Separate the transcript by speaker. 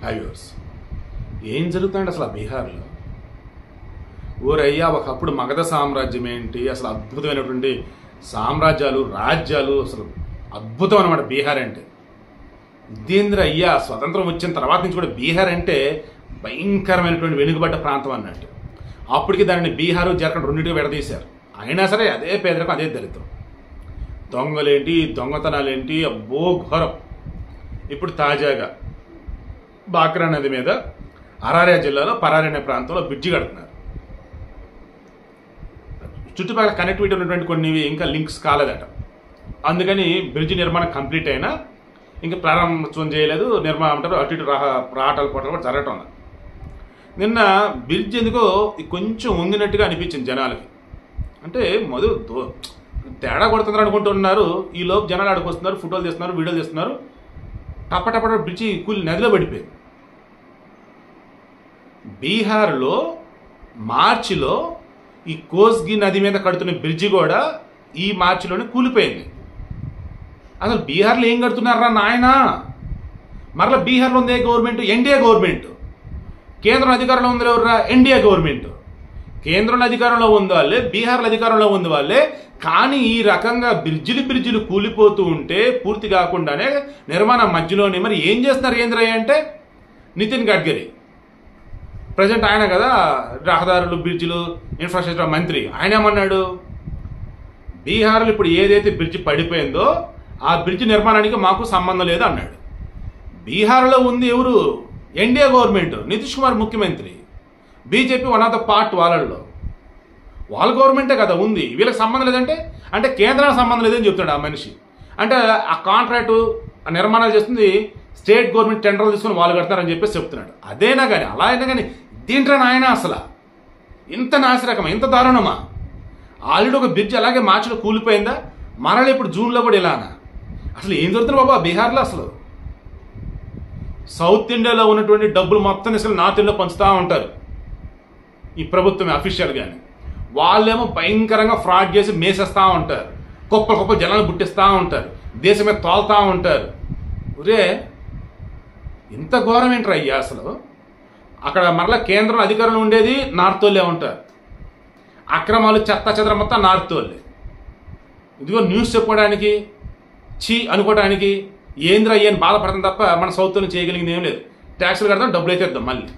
Speaker 1: Highways ఏం జరుగుతుందండి అసలు బీహార్లో? ఊరయ్యా ఒకప్పుడు మగధ సామ్రాజ్యం ఏంటి, అసలు అద్భుతమైనటువంటి సామ్రాజ్యాలు, రాజ్యాలు, అసలు అద్భుతం అనమాట బీహార్ అంటే. ఇదేంద్ర అయ్యా స్వతంత్రం వచ్చిన తర్వాత నుంచి కూడా బీహార్ అంటే భయంకరమైనటువంటి వెనుకబడ్డ ప్రాంతం అన్నట్టు. అప్పటికి దానిని బీహారు జార్ఖండ్ రెండింటిగా విడదీశారు. అయినా సరే అదే పేదరికం, అదే దళితం. దొంగలేంటి, దొంగతనాలేంటి, అబ్బో ఘోరం. ఇప్పుడు తాజాగా బాక్రా నది మీద అరారియా జిల్లాలో పరారి అనే ప్రాంతంలో బ్రిడ్జి కడుతున్నారు. చుట్టుపక్కల కనెక్టివిటీ ఉన్నటువంటి కొన్ని ఇంకా లింక్స్ కాలేదట. అందుకని బ్రిడ్జి నిర్మాణం కంప్లీట్ అయినా ఇంకా ప్రారంభోత్సవం చేయలేదు. నిర్మాణం అంటారు అటు ఇటు రాటలు పోటలు కూడా జరగటం. నిన్న బ్రిడ్జ్ ఎందుకో కొంచెం ఉంగినట్టుగా అనిపించింది జనాలకి. అంటే మొదలు తేడా కొడుతున్నారు అనుకుంటున్నారు. ఈ లోపు జనాలు ఆడికి వస్తున్నారు, ఫోటోలు తీస్తున్నారు, వీడియోలు తీస్తున్నారు. టప్పటప్పట బ్రిడ్జి కూలి నదిలో పడిపోయింది. బీహార్లో మార్చిలో ఈ కోస్గి నది మీద కడుతున్న బ్రిడ్జి కూడా ఈ మార్చిలోనే కూలిపోయింది. అసలు బీహార్లో ఏం కడుతున్నారా నాయనా? మరలా బీహార్లో ఉంది గవర్నమెంట్, ఎన్డీఏ గవర్నమెంట్. కేంద్రం అధికారంలో ఉంది ఎవరురా? NDA government. కేంద్రంలో అధికారంలో ఉంది వాళ్ళే, బీహార్లో అధికారంలో ఉంది వాళ్ళే. కానీ ఈ రకంగా బ్రిడ్జిలు కూలిపోతూ ఉంటే పూర్తి కాకుండానే నిర్మాణం మధ్యలోనే మరి ఏం చేస్తున్నారు ఏంద్రయ్య అంటే నితిన్ గడ్కరీ. ప్రజెంట్ ఆయన కదా రహదారులు, బ్రిడ్జిలు, ఇన్ఫ్రాస్ట్రక్చర్ మంత్రి. ఆయన ఏమన్నాడు? బీహార్లో ఇప్పుడు ఏదైతే బ్రిడ్జి పడిపోయిందో ఆ బ్రిడ్జి నిర్మాణానికి మాకు సంబంధం లేదు అన్నాడు. బీహార్లో ఉంది ఎవరు? ఎన్డీఏ గవర్నమెంట్, నితీష్ కుమార్ ముఖ్యమంత్రి, BJP one of the party వాళ్ళలో. వాళ్ళ గవర్నమెంటే కదా ఉంది, వీళ్ళకి సంబంధం లేదంటే అంటే కేంద్రానికి సంబంధం లేదని చెప్తాడు ఆ మనిషి. అంటే ఆ కాంట్రాక్టు ఆ నిర్మాణాలు చేస్తుంది స్టేట్ గవర్నమెంట్, టెండర్లు తీసుకుని వాళ్ళు కడతారని చెప్పేసి చెప్తున్నాడు. అదేనా కానీ అలా అయినా కానీ దీంట్లో నాయన అసలు ఇంత నాసిరకమా, ఇంత దారుణమా? ఆల్రెడీ ఒక బ్రిడ్జ్ అలాగే మార్చిలో కూలిపోయిందా, మరలా ఇప్పుడు జూన్లో కూడా ఇలానా? అసలు ఏం జరుగుతుంది బాబా బీహార్లో? అసలు సౌత్ ఇండియాలో ఉన్నటువంటి డబ్బులు మొత్తం అసలు నార్త్ ఇండియాలో పంచుతూ ఉంటారు ఈ ప్రభుత్వం అఫీషియల్ గాని. వాళ్ళేమో భయంకరంగా ఫ్రాడ్ చేసి మేసేస్తూ ఉంటారు, గొప్ప జనాలు పుట్టిస్తూ ఉంటారు, దేశం మీద తోలుతూ ఉంటారు. ఒరే ఇంత ఘోరం ఏంట్రా అయ్యా అసలు? అక్కడ మరలా కేంద్రం అధికారంలో ఉండేది నార్త్ వాళ్ళే ఉంటారు. అక్రమాలు చెత్త చెదరం మొత్తం నార్త్ వాళ్ళే. ఇదిగో న్యూస్ చెప్పుకోవడానికి, అనుకోవడానికి ఏంద్ర అయ్యని బాధపడతాం తప్ప మన సౌత్ లో చేయగలిగింది ఏం లేదు. ట్యాక్సులు కడతాం, డబ్బులు అయితే ఇద్దాం మళ్ళీ.